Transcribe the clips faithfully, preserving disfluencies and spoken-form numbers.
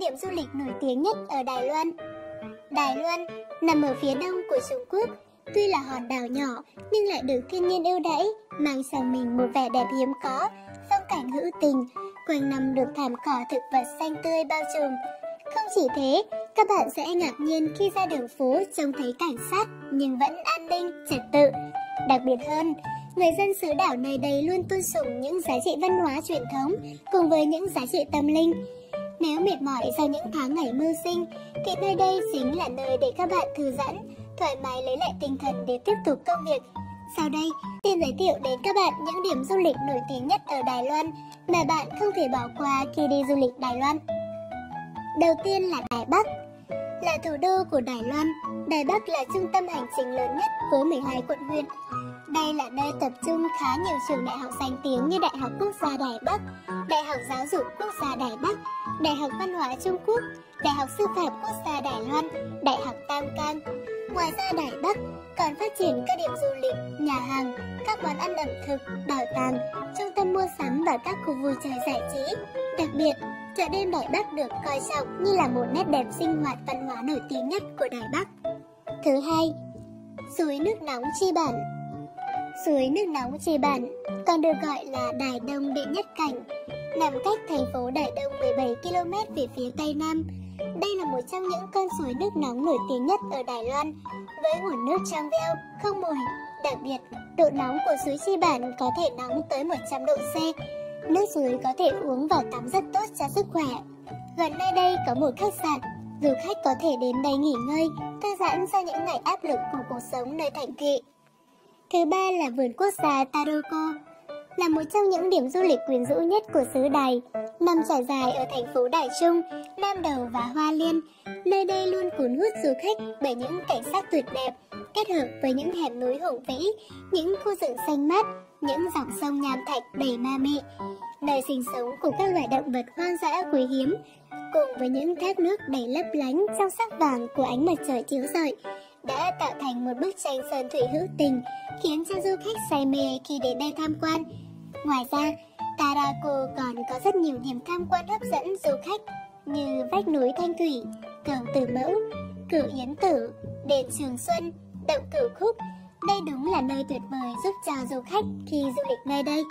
điểm du lịch nổi tiếng nhất ở Đài Loan. Đài Loan nằm ở phía đông của Trung Quốc, tuy là hòn đảo nhỏ nhưng lại được thiên nhiên ưu đãi, mang sang mình một vẻ đẹp hiếm có, phong cảnh hữu tình, quanh năm được thảm cỏ thực vật xanh tươi bao trùm. Không chỉ thế, các bạn sẽ ngạc nhiên khi ra đường phố trông thấy cảnh sát nhưng vẫn an ninh, trật tự. Đặc biệt hơn, người dân xứ đảo nơi đây luôn tôn sùng những giá trị văn hóa truyền thống cùng với những giá trị tâm linh. Nếu mệt mỏi sau những tháng ngày mưu sinh, thì nơi đây chính là nơi để các bạn thư giãn, thoải mái lấy lại tinh thần để tiếp tục công việc. Sau đây, xin giới thiệu đến các bạn những điểm du lịch nổi tiếng nhất ở Đài Loan mà bạn không thể bỏ qua khi đi du lịch Đài Loan. Đầu tiên là Đài Bắc. Là thủ đô của Đài Loan, Đài Bắc là trung tâm hành chính lớn nhất với mười hai quận huyện. Đây là nơi tập trung khá nhiều trường đại học danh tiếng như Đại học Quốc gia Đài Bắc, Đại học Giáo dục Quốc gia Đài Bắc, Đại học Văn hóa Trung Quốc, Đại học Sư phạm Quốc gia Đài Loan, Đại học Tam Cang. Ngoài ra Đài Bắc còn phát triển các điểm du lịch, nhà hàng, các món ăn ẩm thực, bảo tàng, trung tâm mua sắm và các khu vui chơi giải trí. Đặc biệt, chợ đêm Đài Bắc được coi trọng như là một nét đẹp sinh hoạt văn hóa nổi tiếng nhất của Đài Bắc. Thứ hai, suối nước nóng Chi Bản. Suối nước nóng Chi Bản còn được gọi là Đài Đông Đệ Nhất Cảnh, nằm cách thành phố Đài Đông mười bảy ki lô mét về phía tây nam. Đây là một trong những con suối nước nóng nổi tiếng nhất ở Đài Loan, với nguồn nước trong veo, không mùi. Đặc biệt, độ nóng của suối Chi Bản có thể nóng tới một trăm độ C. Nước suối có thể uống và tắm rất tốt cho sức khỏe. Gần nơi đây có một khách sạn, du khách có thể đến đây nghỉ ngơi, thư giãn sau những ngày áp lực của cuộc sống nơi thành thị. Thứ ba là vườn quốc gia Taroko. Là một trong những điểm du lịch quyến rũ nhất của xứ Đài, nằm trải dài ở thành phố Đài Trung, Nam Đầu và Hoa Liên. Nơi đây luôn cuốn hút du khách bởi những cảnh sắc tuyệt đẹp, kết hợp với những hẻm núi hùng vĩ, những khu rừng xanh mát, những dòng sông nham thạch đầy ma mị, nơi sinh sống của các loài động vật hoang dã quý hiếm, cùng với những thác nước đầy lấp lánh trong sắc vàng của ánh mặt trời chiếu rọi, đã tạo thành một bức tranh sơn thủy hữu tình, khiến cho du khách say mê khi đến đây tham quan. Ngoài ra, Tarako còn có rất nhiều điểm tham quan hấp dẫn du khách như vách núi Thanh Thủy, cầu Tử Mẫu, cửu Yến Tử, đền Trường Xuân, động Cửu Khúc. Đây đúng là nơi tuyệt vời giúp cho du khách khi du lịch nơi đây.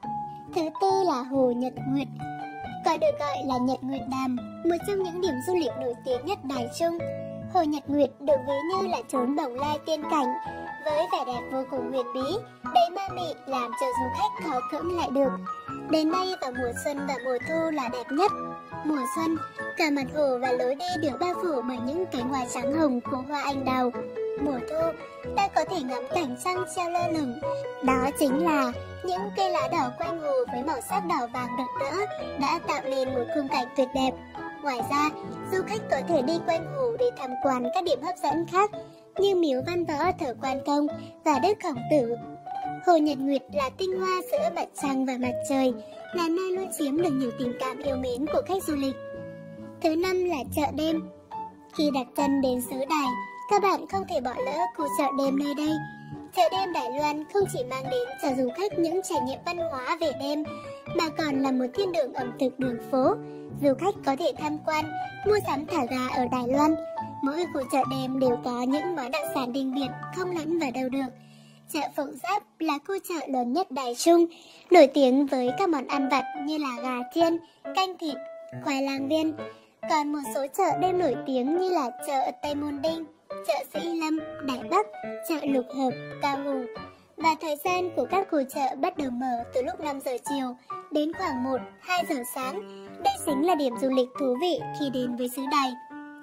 Thứ tư là Hồ Nhật Nguyệt. Còn được gọi là Nhật Nguyệt Đàm, một trong những điểm du lịch nổi tiếng nhất Đài Trung. Hồ Nhật Nguyệt được ví như là chốn bồng lai tiên cảnh, với vẻ đẹp vô cùng huyền bí, đầy ma mị làm cho du khách khó cưỡng lại được. Đến đây vào mùa xuân và mùa thu là đẹp nhất. Mùa xuân, cả mặt hồ và lối đi được bao phủ bởi những cánh hoa trắng hồng của hoa anh đào. Mùa thu, ta có thể ngắm cảnh trăng treo lơ lửng. Đó chính là những cây lá đỏ quanh hồ với màu sắc đỏ vàng rực rỡ đã tạo nên một khung cảnh tuyệt đẹp. Ngoài ra, du khách có thể đi quanh hồ để tham quan các điểm hấp dẫn khác như miếu Văn Võ thờ Quan Công và Đức Khổng Tử. Hồ Nhật Nguyệt là tinh hoa giữa mặt trăng và mặt trời, là nơi luôn chiếm được nhiều tình cảm yêu mến của khách du lịch. Thứ năm là chợ đêm. Khi đặt chân đến xứ Đài, các bạn không thể bỏ lỡ khu chợ đêm nơi đây. Chợ đêm Đài Loan không chỉ mang đến cho du khách những trải nghiệm văn hóa về đêm, mà còn là một thiên đường ẩm thực đường phố. Du khách có thể tham quan, mua sắm thả ga ở Đài Loan. Mỗi khu chợ đêm đều có những món đặc sản riêng biệt, không lẫn vào đâu được. Chợ Phụng Giáp là khu chợ lớn nhất Đài Trung, nổi tiếng với các món ăn vặt như là gà chiên, canh thịt, khoai lang viên. Còn một số chợ đêm nổi tiếng như là chợ Tây Môn Đinh, chợ Sĩ Lâm, Đài Bắc, chợ Lục Hợp, Cao Hùng. Và thời gian của các khu chợ bắt đầu mở từ lúc năm giờ chiều đến khoảng một, hai giờ sáng. Đây chính là điểm du lịch thú vị khi đến với xứ Đài.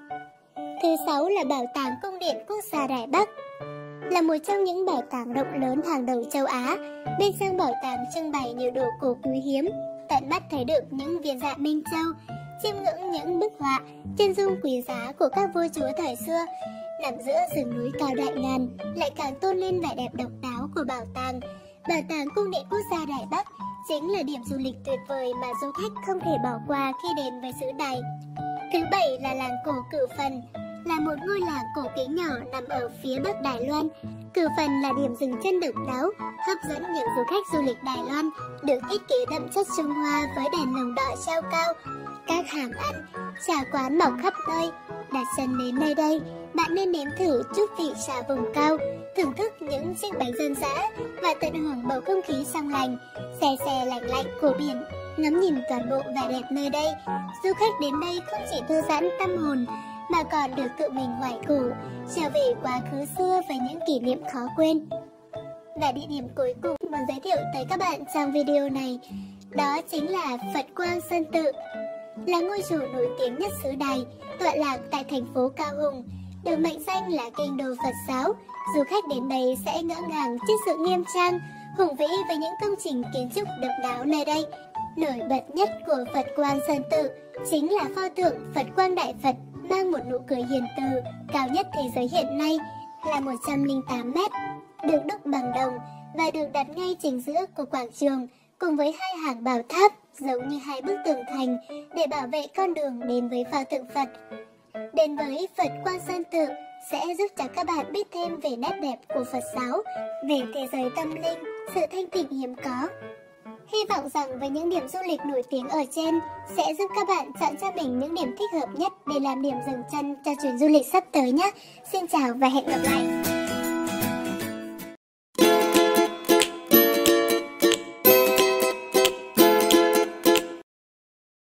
Thứ sáu là Bảo tàng Cung điện Quốc gia Đài Bắc. Là một trong những bảo tàng rộng lớn hàng đầu châu Á, bên trong bảo tàng trưng bày nhiều đồ cổ quý hiếm, tận mắt thấy được những viên dạ Minh Châu, chiêm ngưỡng những bức họa, chân dung quý giá của các vua chúa thời xưa. Nằm giữa rừng núi cao đại ngàn, lại càng tôn lên vẻ đẹp độc đáo của bảo tàng. Bảo tàng Cung điện Quốc gia Đài Bắc chính là điểm du lịch tuyệt vời mà du khách không thể bỏ qua khi đến với xứ Đài. Thứ bảy là làng cổ Cửu Phần. Là một ngôi làng cổ kính nhỏ nằm ở phía bắc Đài Loan. Cửu Phần là điểm dừng chân độc đáo, hấp dẫn nhiều du khách du lịch Đài Loan, được thiết kế đậm chất Trung Hoa với đèn lồng đỏ treo cao, các hàng ăn, trà quán mọc khắp nơi. Đặt chân đến nơi đây, bạn nên nếm thử chút vị trà vùng cao, thưởng thức những chiếc bánh dân dã và tận hưởng bầu không khí trong lành, se se lạnh lạnh của biển. Ngắm nhìn toàn bộ vẻ đẹp nơi đây, du khách đến đây không chỉ thư giãn tâm hồn mà còn được tự mình hoài cổ, trở về quá khứ xưa với những kỷ niệm khó quên. Và địa điểm cuối cùng muốn giới thiệu tới các bạn trong video này, đó chính là Phật Quang Sơn Tự, là ngôi chùa nổi tiếng nhất xứ Đài, tọa lạc tại thành phố Cao Hùng, được mệnh danh là kinh đô Phật giáo. Du khách đến đây sẽ ngỡ ngàng trước sự nghiêm trang, hùng vĩ với những công trình kiến trúc độc đáo nơi đây. Nổi bật nhất của Phật Quang Sơn Tự chính là pho tượng Phật Quang Đại Phật mang một nụ cười hiền từ, cao nhất thế giới hiện nay là một trăm lẻ tám mét, được đúc bằng đồng và được đặt ngay chính giữa của quảng trường, cùng với hai hàng bảo tháp giống như hai bức tường thành để bảo vệ con đường đến với pho tượng Phật. Đến với Phật Quang Sơn Tự sẽ giúp cho các bạn biết thêm về nét đẹp của Phật giáo, về thế giới tâm linh, sự thanh tịnh hiếm có. Hy vọng rằng với những điểm du lịch nổi tiếng ở trên sẽ giúp các bạn chọn cho mình những điểm thích hợp nhất để làm điểm dừng chân cho chuyến du lịch sắp tới nhé. Xin chào và hẹn gặp lại!